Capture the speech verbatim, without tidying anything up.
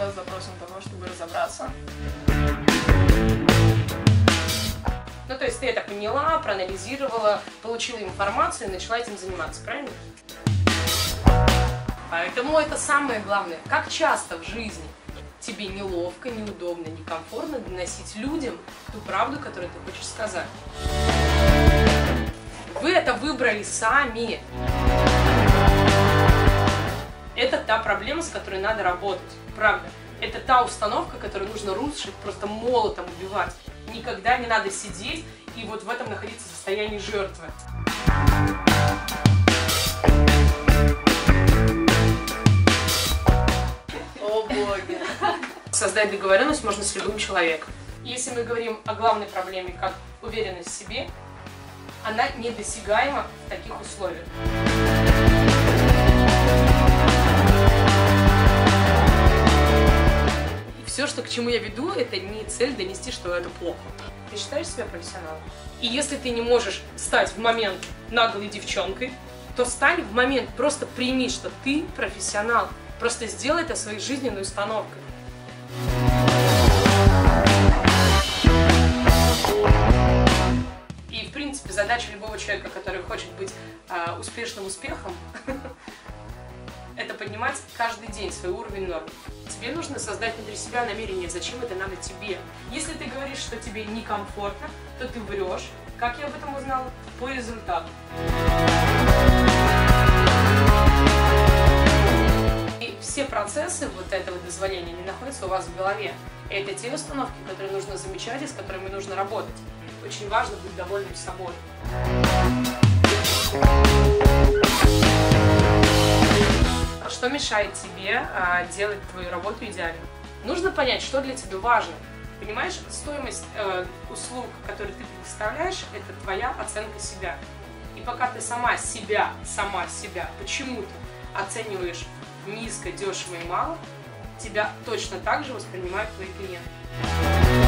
пришла с запросом того, чтобы разобраться. Ну, то есть ты это поняла, проанализировала, получила информацию и начала этим заниматься, правильно? Поэтому это самое главное. Как часто в жизни тебе неловко, неудобно, некомфортно доносить людям ту правду, которую ты хочешь сказать? Вы это выбрали сами. Это та проблема, с которой надо работать. Правда. Это та установка, которую нужно рушить, просто молотом убивать. Никогда не надо сидеть и вот в этом находиться в состоянии жертвы. О боги! Создать договоренность можно с любым человеком. Если мы говорим о главной проблеме, как уверенность в себе, она недосягаема в таких условиях. Все, что к чему я веду, это не цель донести, что это плохо. Ты считаешь себя профессионалом? И если ты не можешь стать в момент наглой девчонкой, то стань в момент, просто прими, что ты профессионал. Просто сделай это своей жизненной установкой. И, в принципе, задача любого человека, который хочет быть э, успешным успехом, это поднимать каждый день свой уровень норм. Тебе нужно создать внутри себя намерение, зачем это надо тебе. Если ты говоришь, что тебе некомфортно, то ты врешь. Как я об этом узнала? По результату. И все процессы вот этого дозволения не находятся у вас в голове. Это те установки, которые нужно замечать и с которыми нужно работать. Очень важно быть довольным собой. Что мешает тебе а, делать твою работу идеально? Нужно понять, что для тебя важно. Понимаешь, стоимость э, услуг, которые ты предоставляешь, это твоя оценка себя. И пока ты сама себя, сама себя почему-то оцениваешь низко, дешево и мало, тебя точно так же воспринимают твои клиенты.